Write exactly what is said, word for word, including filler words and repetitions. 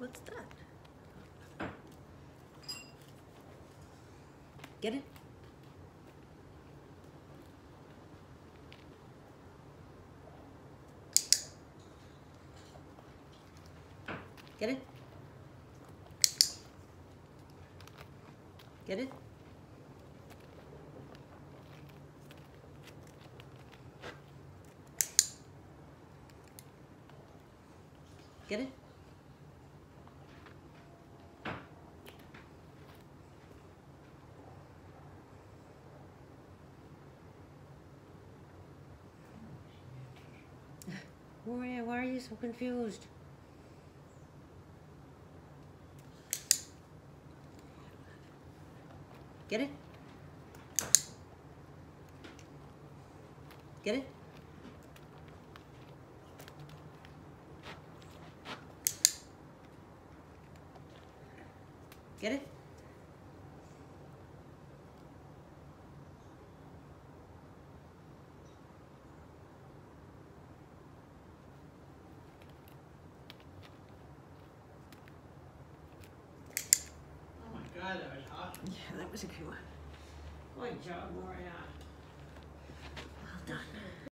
What's that? Get it? Get it? Get it? Get it? Moraea, why are you so confused? Get it? Get it? Get it? Oh my God, that was awesome. Yeah, that was a good one. Good job, Moraea. Well done.